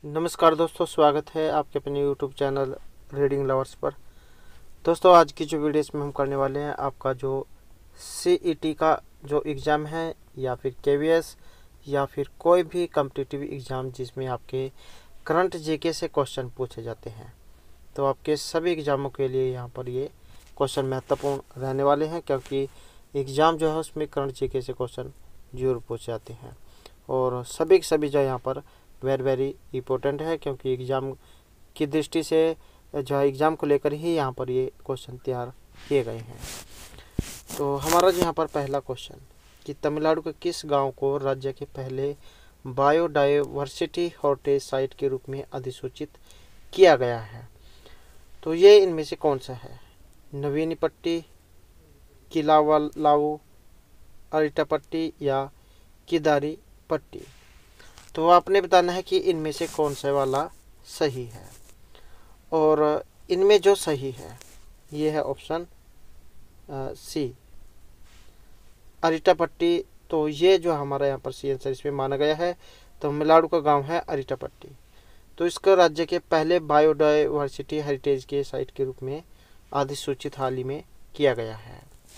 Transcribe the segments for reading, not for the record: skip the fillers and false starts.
नमस्कार दोस्तों, स्वागत है आपके अपने यूट्यूब चैनल रीडिंग लवर्स पर। दोस्तों, आज की जो वीडियो इसमें हम करने वाले हैं, आपका जो सीईटी का जो एग्ज़ाम है या फिर केवीएस या फिर कोई भी कॉम्पिटिटिव एग्ज़ाम जिसमें आपके करंट जीके से क्वेश्चन पूछे जाते हैं, तो आपके सभी एग्ज़ामों के लिए यहाँ पर ये क्वेश्चन महत्वपूर्ण रहने वाले हैं, क्योंकि एग्ज़ाम जो है उसमें करंट जीके से क्वेश्चन जरूर पूछे जाते हैं और सभी के सभी जो यहाँ पर वेरी इम्पोर्टेंट है, क्योंकि एग्ज़ाम की दृष्टि से जो है एग्ज़ाम को लेकर ही यहाँ पर ये क्वेश्चन तैयार किए गए हैं। तो हमारा जो यहाँ पर पहला क्वेश्चन कि तमिलनाडु के किस गांव को राज्य के पहले बायोडायवर्सिटी हेरिटेज साइट के रूप में अधिसूचित किया गया है, तो ये इनमें से कौन सा है? नवीनीपट्टी, किलावलाऊ, अरिटापट्टी या किदारीपट्टी। तो आपने बताना है कि इनमें से कौन सा वाला सही है, और इनमें जो सही है ये है ऑप्शन सी, अरिटापट्टी। तो ये जो हमारा यहाँ पर सी आंसर इसमें माना गया है। तो तमिलनाडु का गांव है अरिटापट्टी, तो इसको राज्य के पहले बायोडायवर्सिटी हेरिटेज के साइट के रूप में अधिसूचित हाल ही में किया गया है।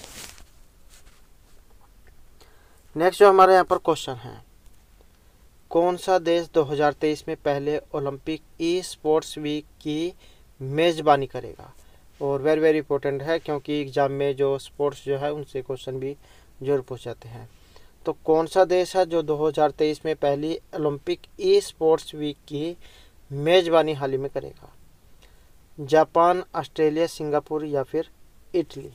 नेक्स्ट जो हमारे यहाँ पर क्वेश्चन है, कौन सा देश 2023 में पहले ओलंपिक ई स्पोर्ट्स वीक की मेज़बानी करेगा? और वेरी इंपॉर्टेंट है, क्योंकि एग्ज़ाम में जो स्पोर्ट्स जो है उनसे क्वेश्चन भी जरूर पूछ जाते हैं। तो कौन सा देश है जो 2023 में पहली ओलंपिक ई स्पोर्ट्स वीक की मेज़बानी हाल ही में करेगा? जापान, ऑस्ट्रेलिया, सिंगापुर या फिर इटली।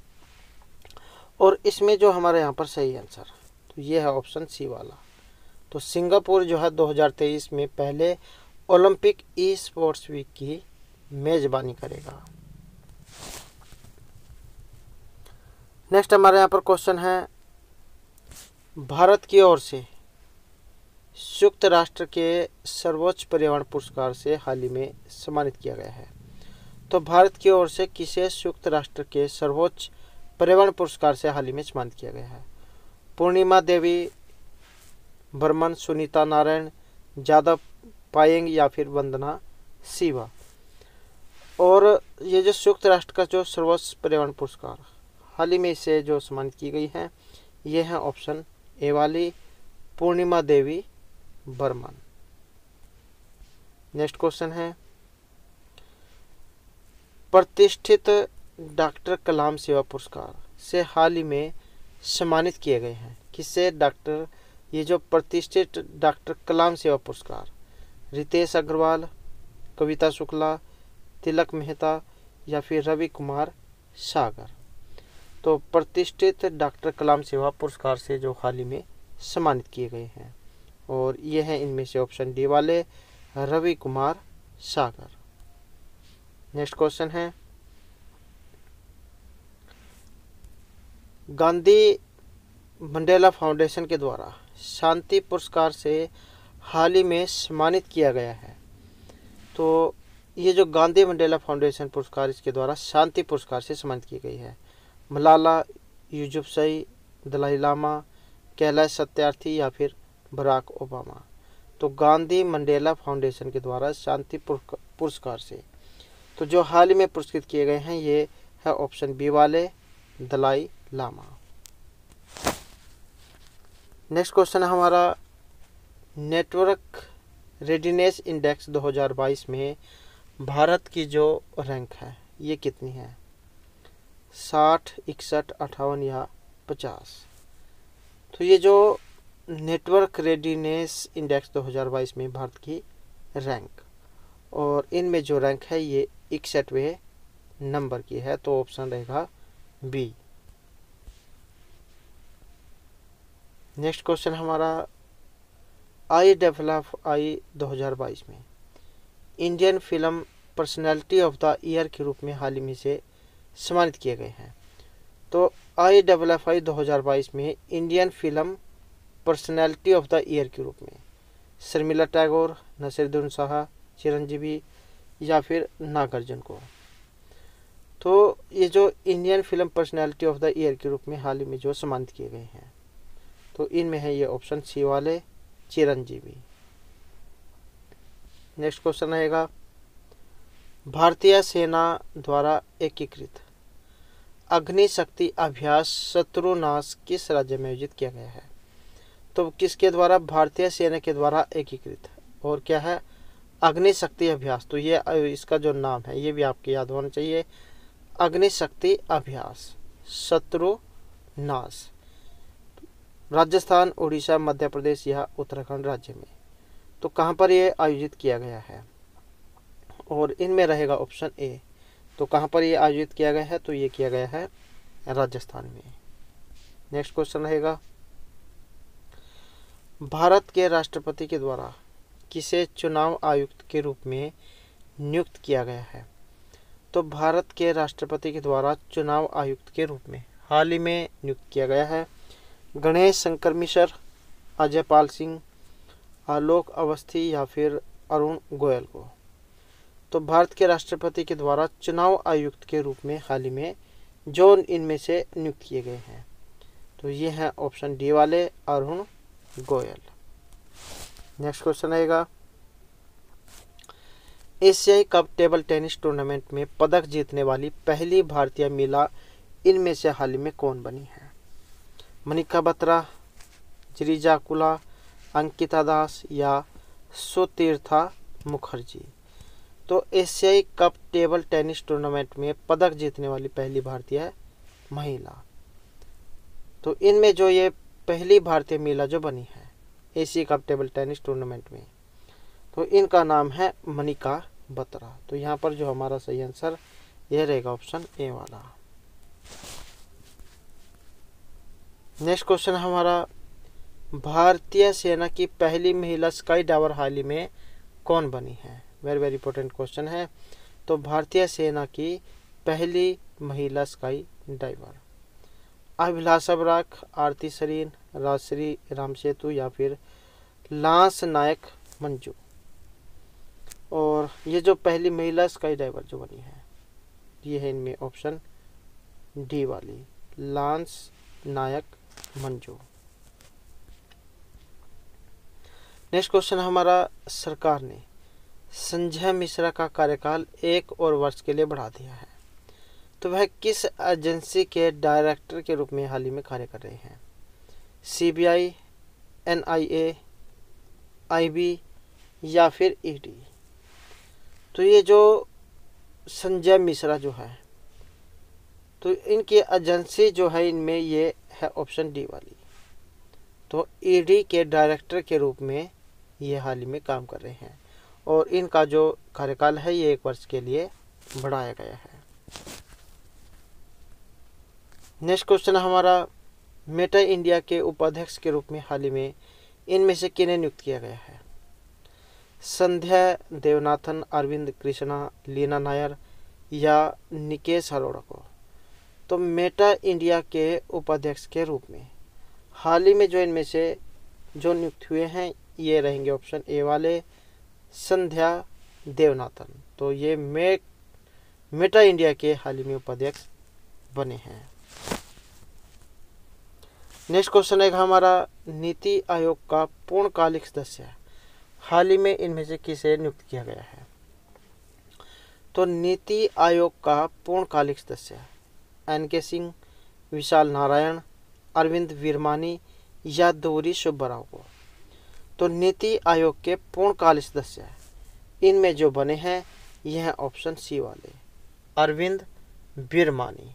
और इसमें जो हमारे यहाँ पर सही आंसर तो ये है ऑप्शन सी वाला। तो सिंगापुर जो है 2023 में पहले ओलंपिक ई स्पोर्ट्स वीक की मेज़बानी करेगा। नेक्स्ट हमारे यहाँ पर क्वेश्चन है, भारत की ओर से संयुक्त राष्ट्र के सर्वोच्च पर्यावरण पुरस्कार से हाल ही में सम्मानित किया गया है। तो भारत की ओर से किसे संयुक्त राष्ट्र के सर्वोच्च पर्यावरण पुरस्कार से हाल ही में सम्मानित किया गया है? पूर्णिमा देवी बर्मन, सुनीता नारायण, जादव पायेंग या फिर वंदना शिवा। और ये जो संयुक्त राष्ट्र का जो सर्वोच्च पर्यावरण पुरस्कार हाल ही में इसे जो सम्मानित की गई है, ये है ऑप्शन ए वाली, पूर्णिमा देवी बर्मन। नेक्स्ट क्वेश्चन है, प्रतिष्ठित डॉक्टर कलाम सेवा पुरस्कार से हाल ही में सम्मानित किए गए हैं किससे? ये जो प्रतिष्ठित डॉक्टर कलाम सेवा पुरस्कार, रितेश अग्रवाल, कविता शुक्ला, तिलक मेहता या फिर रवि कुमार सागर। तो प्रतिष्ठित डॉक्टर कलाम सेवा पुरस्कार से जो हाल ही में सम्मानित किए गए हैं, और ये हैं इनमें से ऑप्शन डी वाले, रवि कुमार सागर। नेक्स्ट क्वेश्चन है, गांधी मंडेला फाउंडेशन के द्वारा शांति पुरस्कार से हाल ही में सम्मानित किया गया है। तो ये जो गांधी मंडेला फाउंडेशन पुरस्कार, इसके द्वारा शांति पुरस्कार से सम्मानित की गई है मलाला यूसुफजई, दलाई लामा, कैलाश सत्यार्थी या फिर बराक ओबामा। तो गांधी मंडेला फाउंडेशन के द्वारा शांति पुरस्कार से तो जो हाल ही में पुरस्कृत किए गए हैं, ये है ऑप्शन बी वाले, दलाई लामा। नेक्स्ट क्वेश्चन है हमारा, नेटवर्क रेडीनेस इंडेक्स 2022 में भारत की जो रैंक है ये कितनी है? 60, 61, 58 या 50। तो ये जो नेटवर्क रेडीनेस इंडेक्स 2022 में भारत की रैंक, और इनमें जो रैंक है ये 61वें नंबर की है, तो ऑप्शन रहेगा बी। नेक्स्ट क्वेश्चन हमारा, IFFI 2022 में Indian film personality of the year के रूप में हाल ही में से सम्मानित किए गए हैं। तो IFFI 2022 में Indian film personality of the year के रूप में शर्मिला टैगोर, नसीरुद्दीन शाह, चिरंजीवी या फिर नागार्जुन को। तो ये जो Indian film personality of the year के रूप में हाल ही में जो सम्मानित किए गए हैं, तो इनमें है ये ऑप्शन सी वाले, चिरंजीवी। नेक्स्ट क्वेश्चन रहेगा, भारतीय सेना द्वारा एकीकृत अग्नि शक्ति अभ्यास शत्रुनाश किस राज्य में आयोजित किया गया है? तो किसके द्वारा? भारतीय सेना के द्वारा एकीकृत, और क्या है? अग्नि शक्ति अभ्यास। तो ये इसका जो नाम है ये भी आपके याद होना चाहिए, अग्नि शक्ति अभ्यास शत्रुनाश। राजस्थान, उड़ीसा, मध्य प्रदेश या उत्तराखंड राज्य में। तो कहाँ पर ये आयोजित किया गया है? और इनमें रहेगा ऑप्शन ए। तो कहाँ पर ये आयोजित किया गया है? तो ये किया गया है राजस्थान में। नेक्स्ट क्वेश्चन रहेगा, भारत के राष्ट्रपति के द्वारा किसे चुनाव आयुक्त के रूप में नियुक्त किया गया है? तो भारत के राष्ट्रपति के द्वारा चुनाव आयुक्त के रूप में हाल ही में नियुक्त किया गया है गणेश शंकर मिश्र, अजयपाल सिंह, आलोक अवस्थी या फिर अरुण गोयल को। तो भारत के राष्ट्रपति के द्वारा चुनाव आयुक्त के रूप में हाल ही में जो इनमें से नियुक्त किए गए हैं, तो ये हैं ऑप्शन डी वाले, अरुण गोयल। नेक्स्ट क्वेश्चन रहेगा, एशियाई कप टेबल टेनिस टूर्नामेंट में पदक जीतने वाली पहली भारतीय महिला इनमें से हाल ही में कौन बनी है? मनिका बत्रा, जरीजा कुला, अंकिता दास या सुतीर्था मुखर्जी। तो एशियाई कप टेबल टेनिस टूर्नामेंट में पदक जीतने वाली पहली भारतीय महिला, तो इनमें जो ये पहली भारतीय महिला जो बनी है एशियाई कप टेबल टेनिस टूर्नामेंट में, तो इनका नाम है मनिका बत्रा। तो यहाँ पर जो हमारा सही आंसर यह रहेगा ऑप्शन ए वाला। नेक्स्ट क्वेश्चन हमारा, भारतीय सेना की पहली महिला स्काई डाइवर हाल ही में कौन बनी है? वेरी वेरी इंपॉर्टेंट क्वेश्चन है। तो भारतीय सेना की पहली महिला स्काई डाइवर अभिलाषा बराक, आरती सरीन, राजश्री रामसेतु या फिर लांस नायक मंजू। और ये जो पहली महिला स्काई डाइवर जो बनी है ये है इनमें ऑप्शन डी वाली, lance Naik Manju. Next question हमारा, सरकार ने संजय मिश्रा का कार्यकाल 1 और वर्ष के लिए बढ़ा दिया है, तो वह किस एजेंसी के डायरेक्टर के रूप में हाल ही में कार्य कर रहे हैं? सीबीआई, एनआईए, आईबी या फिर ईडी। तो ये जो संजय मिश्रा जो है, तो इनकी एजेंसी जो है इनमें ये है ऑप्शन डी वाली, तो ईडी के डायरेक्टर के रूप में ये हाल ही में काम कर रहे हैं, और इनका जो कार्यकाल है ये 1 वर्ष के लिए बढ़ाया गया है। नेक्स्ट क्वेश्चन हमारा, मेटा इंडिया के उपाध्यक्ष के रूप में हाल ही में इनमें से किन्हें नियुक्त किया गया है? संध्या देवनाथन, अरविंद कृष्णा, लीना नायर या निकेश अरोड़ा को। तो मेटा इंडिया के उपाध्यक्ष के रूप में हाल ही में जो इनमें से जो नियुक्त हुए हैं ये रहेंगे ऑप्शन ए वाले, संध्या देवनाथन। तो ये मेटा इंडिया के हाल ही में उपाध्यक्ष बने हैं। नेक्स्ट क्वेश्चन है हमारा, नीति आयोग का पूर्णकालिक सदस्य हाल ही में इनमें से किसे नियुक्त किया गया है? तो नीति आयोग का पूर्णकालिक सदस्य एनके सिंह, विशाल नारायण, अरविंद वीरमानी या दौरी सुब्बाराव को। तो नीति आयोग के पूर्णकालिक सदस्य इनमें जो बने हैं यह है ऑप्शन सी वाले, अरविंद वीरमानी।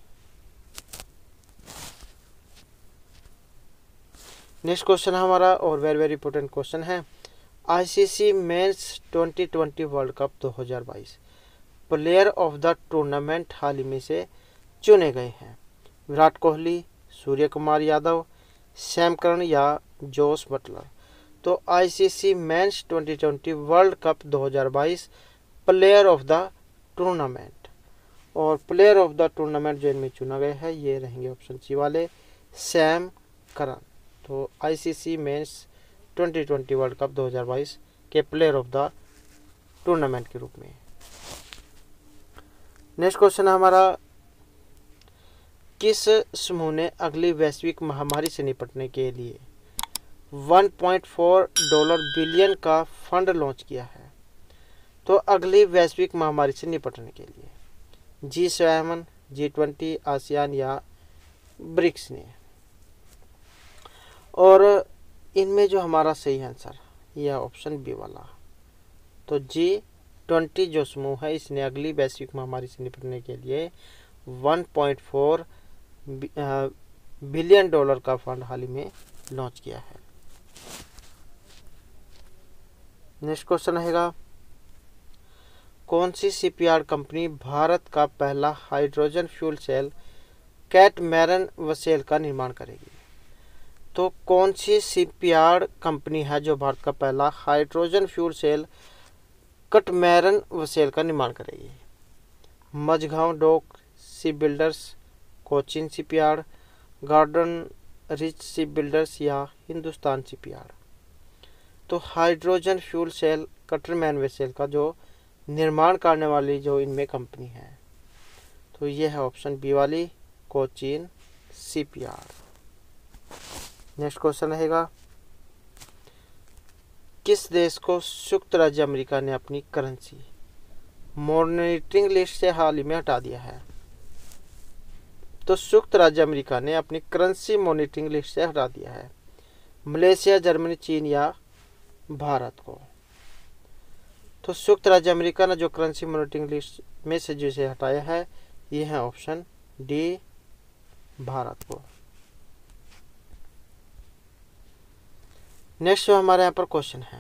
नेक्स्ट क्वेश्चन हमारा और वेरी वेरी इंपॉर्टेंट क्वेश्चन है, ICC men's 2020 world cup 2022 player of the tournament हाल ही में से चुने गए हैं? विराट कोहली, सूर्य कुमार यादव, सैम करन या जोस बटलर। तो ICC men's 2020 world cup 2022 player of the tournament, और प्लेयर ऑफ द टूर्नामेंट जो इनमें चुना गया है ये रहेंगे ऑप्शन सी वाले, सैम करन। तो आईसीसी मेंस 2020 वर्ल्ड कप 2022 के प्लेयर ऑफ द टूर्नामेंट के रूप में। नेक्स्ट क्वेश्चन हमारा, किस समूह ने अगली वैश्विक महामारी से निपटने के लिए $1.4 बिलियन का फंड लॉन्च किया है? तो अगली वैश्विक महामारी से निपटने के लिए G7, G20, आसियान या ब्रिक्स ने। और इनमें जो हमारा सही आंसर यह ऑप्शन बी वाला। तो G20 जो समूह है इसने अगली वैश्विक महामारी से निपटने के लिए 1.4 बिलियन डॉलर का फंड हाल ही में लॉन्च किया है। नेक्स्ट क्वेश्चन रहेगा, कौन सी शिपयार्ड कंपनी भारत का पहला hydrogen fuel cell catamaran vessel का निर्माण करेगी? तो कौन सी शिपयार्ड कंपनी है जो भारत का पहला hydrogen fuel cell catamaran vessel का निर्माण करेगी? Mazagaon dock ship builders, Cochin shipyard, garden reach ship builders या हिंदुस्तान शिपयार्ड? तो hydrogen fuel cell catamaran vessel का जो निर्माण करने वाली जो इनमें कंपनी है तो ये है ऑप्शन बी वाली, कोचिन शिपयार्ड। नेक्स्ट क्वेश्चन रहेगा, किस देश को संयुक्त राज्य अमेरिका ने अपनी करेंसी मॉनिटरिंग लिस्ट से हाल ही में हटा दिया है? तो संयुक्त राज्य अमेरिका ने अपनी करेंसी मॉनिटरिंग लिस्ट से हटा दिया है। मलेशिया, जर्मनी, चीन या भारत को? तो संयुक्त राज्य अमेरिका ने जो करेंसी मॉनिटरिंग लिस्ट में से जिसे हटाया है ये है ऑप्शन डी, भारत को। नेक्स्ट जो हमारे यहाँ पर क्वेश्चन है,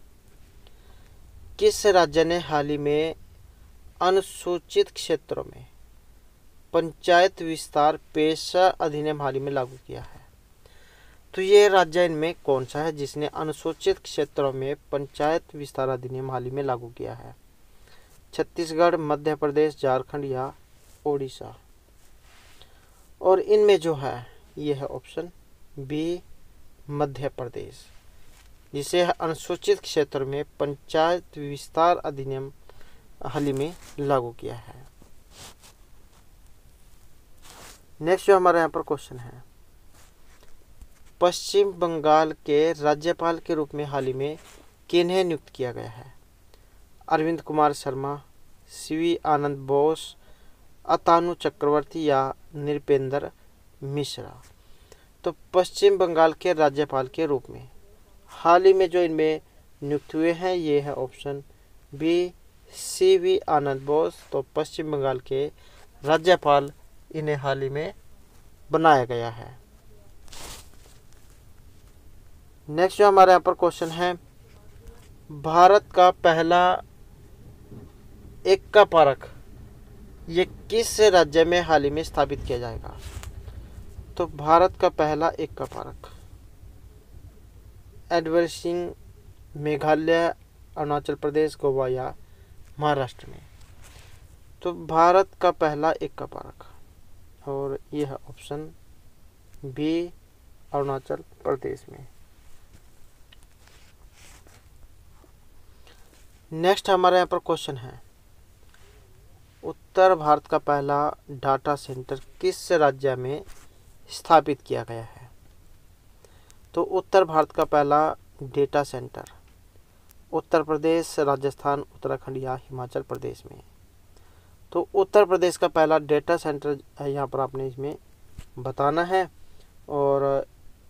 किस राज्य ने हाल ही में अनुसूचित क्षेत्रों में पंचायत विस्तार पेशा अधिनियम हाल ही में लागू किया है? तो ये राज्य इनमें कौन सा है जिसने अनुसूचित क्षेत्रों में पंचायत विस्तार अधिनियम हाल ही में लागू किया है? छत्तीसगढ़, मध्य प्रदेश, झारखंड या ओडिशा? और इनमें जो है ये है ऑप्शन बी, मध्य प्रदेश, जिसे अनुसूचित क्षेत्र में पंचायत विस्तार अधिनियम हाल ही में लागू किया है। नेक्स्ट जो हमारे यहाँ पर क्वेश्चन है, पश्चिम बंगाल के राज्यपाल के रूप में हाल ही में किन्हें नियुक्त किया गया है? अरविंद कुमार शर्मा, सीवी आनंद बोस, अतानु चक्रवर्ती या नृपेंद्र मिश्रा? तो पश्चिम बंगाल के राज्यपाल के रूप में हाल ही में जो इनमें नियुक्त हुए हैं ये है option B, CV Ananda Bose. तो पश्चिम बंगाल के राज्यपाल इन्हें हाल ही में बनाया गया है। नेक्स्ट जो हमारे यहाँ पर क्वेश्चन है, भारत का पहला एक्का पार्क ये किस राज्य में हाल ही में स्थापित किया जाएगा? तो भारत का पहला एक्का पार्क एडवर्ड सिंह, मेघालय, अरुणाचल प्रदेश, गोवा या महाराष्ट्र में? तो भारत का पहला एक्का पार्क और यह है ऑप्शन बी, अरुणाचल प्रदेश में। नेक्स्ट हमारे यहाँ पर क्वेश्चन है, उत्तर भारत का पहला डाटा सेंटर किस राज्य में स्थापित किया गया है? तो उत्तर भारत का पहला डेटा सेंटर उत्तर प्रदेश, राजस्थान, उत्तराखंड या हिमाचल प्रदेश में? तो उत्तर प्रदेश का पहला डेटा सेंटर यहाँ पर आपने इसमें बताना है। और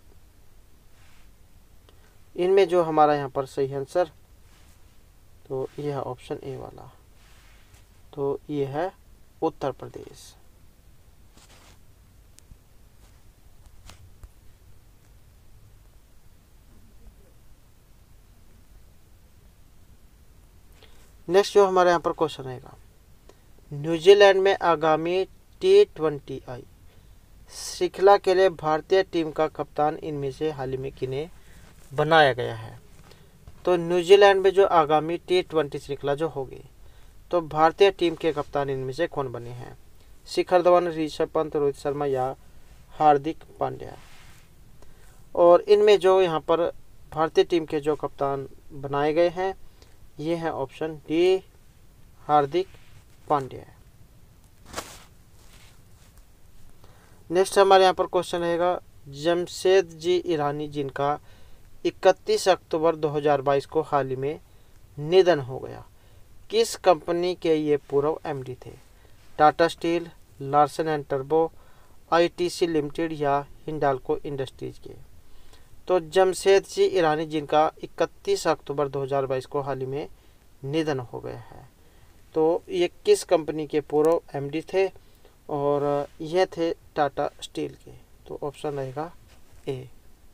इनमें जो हमारा यहाँ पर सही आंसर तो यह है ऑप्शन ए वाला, तो यह है उत्तर प्रदेश। नेक्स्ट जो हमारे यहाँ पर क्वेश्चन रहेगा, न्यूजीलैंड में आगामी T20I श्रृंखला के लिए भारतीय टीम का कप्तान इनमें से हाल ही में किन्हें बनाया गया है? तो न्यूजीलैंड में जो आगामी T20 श्रृंखला जो होगी तो भारतीय टीम के कप्तान इनमें से कौन बने हैं? शिखर धवन, ऋषभ पंत, रोहित शर्मा या हार्दिक पांड्या? और इनमें जो यहाँ पर भारतीय टीम के जो कप्तान बनाए गए हैं ये है option D, Hardik Pandya. Next हमारे यहाँ पर क्वेश्चन रहेगा, जमशेदजी ईरानी जिनका 31 अक्टूबर 2022 को हाल ही में निधन हो गया, किस कंपनी के ये पूर्व एमडी थे? टाटा स्टील, लार्सन एंड टर्बो, आईटीसी लिमिटेड या हिंडाल्को इंडस्ट्रीज के? तो जमशेद जी ईरानी, जिनका 31 अक्टूबर 2022 को हाल ही में निधन हो गया है। तो ये किस कंपनी के पूर्व एमडी थे? और ये थे टाटा स्टील के। तो ऑप्शन रहेगा ए।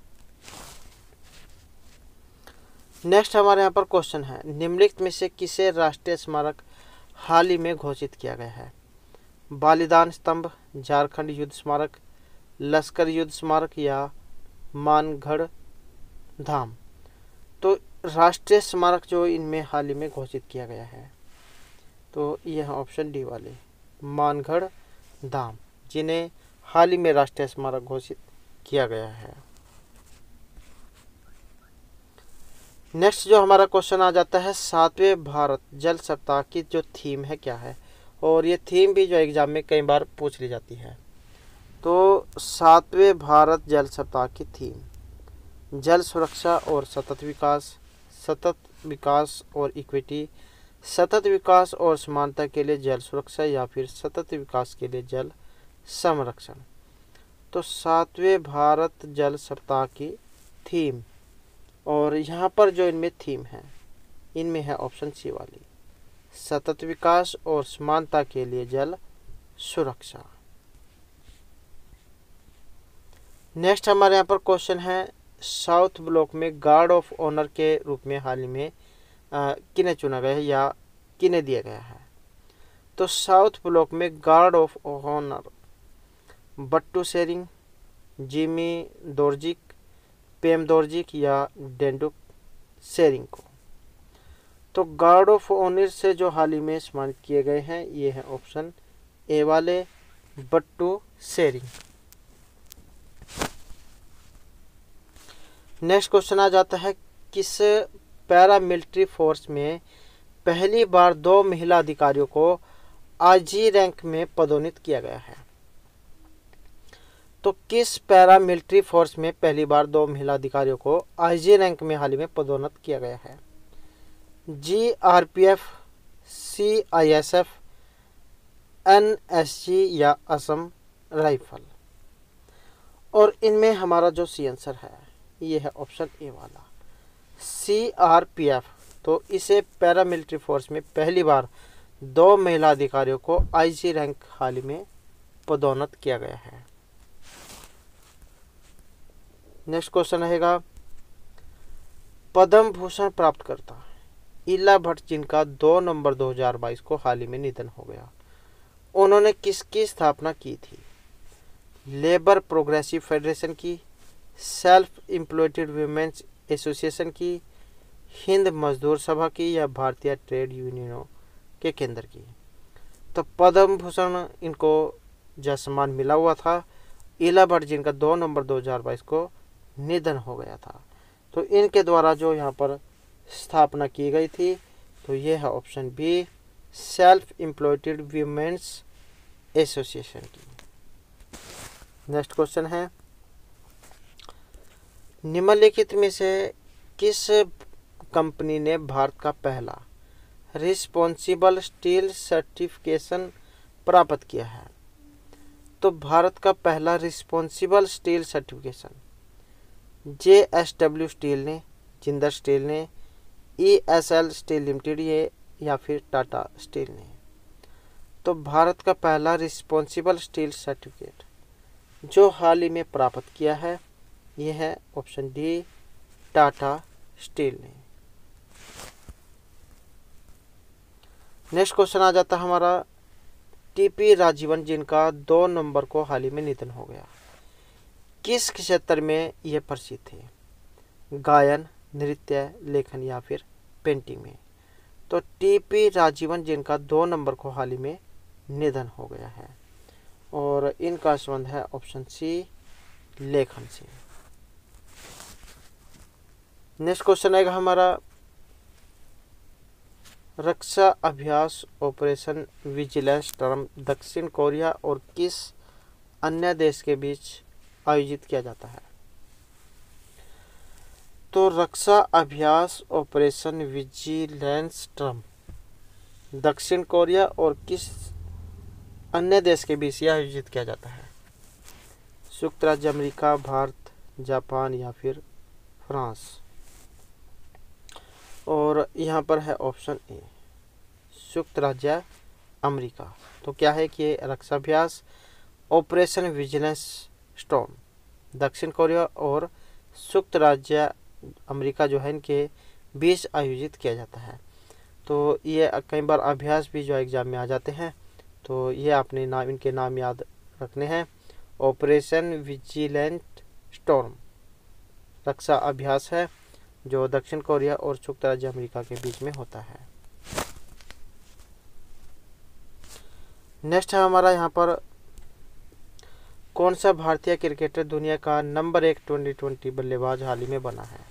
नेक्स्ट हमारे यहाँ पर क्वेश्चन है, निम्नलिखित में से किसे राष्ट्रीय स्मारक हाल ही में घोषित किया गया है? बलिदान स्तंभ, झारखंड युद्ध स्मारक, लश्कर युद्ध स्मारक या मानगढ़ धाम? तो राष्ट्रीय स्मारक जो इनमें हाल ही में घोषित किया गया है, तो यह ऑप्शन डी वाले मानगढ़ धाम, जिन्हें हाल ही में राष्ट्रीय स्मारक घोषित किया गया है। नेक्स्ट जो हमारा क्वेश्चन आ जाता है, 7वें भारत जल सप्ताह की जो थीम है क्या है? और ये थीम भी जो एग्जाम में कई बार पूछ ली जाती है। तो 7वें भारत जल सप्ताह की थीम जल सुरक्षा और सतत विकास और इक्विटी, सतत विकास और समानता के लिए जल सुरक्षा या फिर सतत विकास के लिए जल संरक्षण। तो 7वें भारत जल सप्ताह की थीम, और यहाँ पर जो इनमें थीम है, इनमें है ऑप्शन सी वाली सतत विकास और समानता के लिए जल सुरक्षा। नेक्स्ट हमारे यहाँ पर क्वेश्चन है, साउथ ब्लॉक में गार्ड ऑफ ऑनर के रूप में हाल ही में किन्हें चुना गया है या किन्हें दिया गया है? तो साउथ ब्लॉक में guard of honour Batoo Tshering, Jigme Dorji, Pem Dorji या डेंडुक शेरिंग को? तो गार्ड ऑफ ऑनर से जो हाल ही में सम्मानित किए गए हैं, ये है ऑप्शन ए वाले बट्टू शेरिंग। नेक्स्ट क्वेश्चन आ जाता है, किस पैरामिलिट्री फोर्स में पहली बार 2 महिला अधिकारियों को आईजी रैंक में पदोन्नत किया गया है? तो किस पैरामिलिट्री फोर्स में पहली बार 2 महिला अधिकारियों को आईजी रैंक में हाल ही में पदोन्नत किया गया है? जीआरपीएफ, सीआईएसएफ, एनएसजी या असम राइफल? और इनमें हमारा जो सी आंसर है, ये है ऑप्शन ए वाला सीआरपीएफ। तो इसे पैरामिलिट्री फोर्स में पहली बार 2 महिला अधिकारियों को आईजी रैंक हाल ही में पदोन्नत किया गया है। नेक्स्ट क्वेश्चन रहेगा, पद्म भूषण प्राप्त करता इला भट्ट, जिनका 2 नवंबर 2022 को हाल ही में निधन हो गया, उन्होंने किसकी स्थापना की थी? लेबर प्रोग्रेसिव फेडरेशन की, सेल्फ एम्प्लॉयड वीमेंस एसोसिएशन की, हिंद मजदूर सभा की या भारतीय ट्रेड यूनियनों के केंद्र की? तो पद्म भूषण इनको जो सम्मान मिला हुआ था इला भट्ट, जिनका 2 नवंबर 2022 को निधन हो गया था, तो इनके द्वारा जो यहाँ पर स्थापना की गई थी, तो ये है option B self employed women's association की। नेक्स्ट क्वेश्चन है, निम्नलिखित में से किस कंपनी ने भारत का पहला रिस्पॉन्सिबल स्टील सर्टिफिकेशन प्राप्त किया है? तो भारत का पहला responsible steel certification JSW steel ने, जिंदल स्टील ने, ईएसएल स्टील लिमिटेड ये या फिर टाटा स्टील ने? तो भारत का पहला रिस्पॉन्सिबल स्टील सर्टिफिकेट जो हाल ही में प्राप्त किया है, यह है ऑप्शन डी टाटा स्टील ने। नेक्स्ट क्वेश्चन आ जाता है हमारा, टीपी राजीवन, जिनका 2 नवंबर को हाल ही में निधन हो गया, किस क्षेत्र में ये प्रसिद्ध थे? गायन, नृत्य, लेखन या फिर पेंटिंग में? तो टीपी राजीवन, जिनका 2 नवंबर को हाल ही में निधन हो गया है, और इनका संबंध है ऑप्शन सी लेखन से। नेक्स्ट क्वेश्चन आएगा हमारा, रक्षा अभ्यास ऑपरेशन विजिलेंस टर्म दक्षिण कोरिया और किस अन्य देश के बीच आयोजित किया जाता है? तो रक्षा अभ्यास ऑपरेशन विजिलेंस टर्म दक्षिण कोरिया और किस अन्य देश के बीच यह आयोजित किया जाता है? संयुक्त राज्य अमेरिका, भारत, जापान या फिर फ्रांस। और यहाँ पर है ऑप्शन ए, संयुक्त राज्य अमेरिका। तो क्या है कि रक्षाभ्यास ऑपरेशन विजिलेंस स्टॉर्म दक्षिण कोरिया और संयुक्त राज्य अमेरिका जो है इनके बीच आयोजित किया जाता है। तो ये कई बार अभ्यास भी जो एग्ज़ाम में आ जाते हैं, तो ये आपने नाम इनके नाम याद रखने हैं। ऑपरेशन विजिलेंट स्टॉर्म रक्षा अभ्यास है जो दक्षिण कोरिया और संयुक्त राज्य अमेरिका के बीच में होता है। नेक्स्ट है हमारा यहाँ पर, कौन सा भारतीय क्रिकेटर दुनिया का नंबर 1 2020 बल्लेबाज हाल ही में बना है?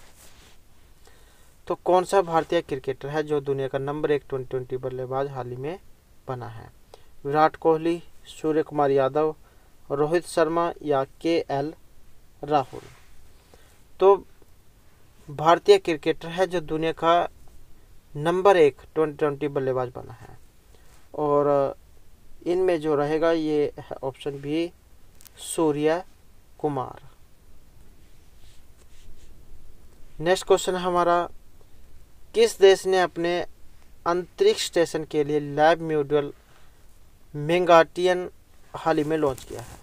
तो कौन सा भारतीय क्रिकेटर है जो दुनिया का नंबर 1 2020 बल्लेबाज हाल ही में बना है? विराट कोहली, सूर्य कुमार यादव, रोहित शर्मा या KL राहुल। तो भारतीय क्रिकेटर है जो दुनिया का नंबर 1 2020 बल्लेबाज बना है, और इनमें जो रहेगा ये है option B, Surya Kumar. Next question है हमारा, किस देश ने अपने अंतरिक्ष स्टेशन के लिए लैब मॉड्यूल मेगाटियन हाल ही में लॉन्च किया है?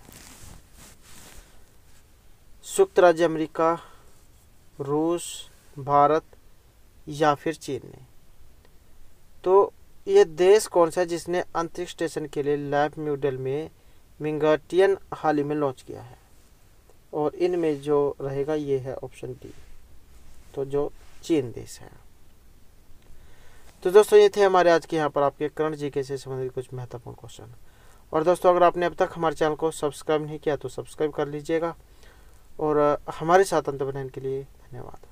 संयुक्त राज्य अमेरिका, रूस, भारत या फिर चीन ने। तो ये देश कौन सा है जिसने अंतरिक्ष स्टेशन के लिए लैब मॉड्यूल में मेगाटियन हाल ही में लॉन्च किया है? और इनमें जो रहेगा ये है ऑप्शन डी, तो जो चीन देश है। तो दोस्तों ये थे हमारे आज के यहाँ पर आपके करंट जीके से संबंधित कुछ महत्वपूर्ण क्वेश्चन। और दोस्तों अगर आपने अब तक हमारे चैनल को सब्सक्राइब नहीं किया तो सब्सक्राइब कर लीजिएगा, और हमारे साथ अंत बनाने के लिए धन्यवाद।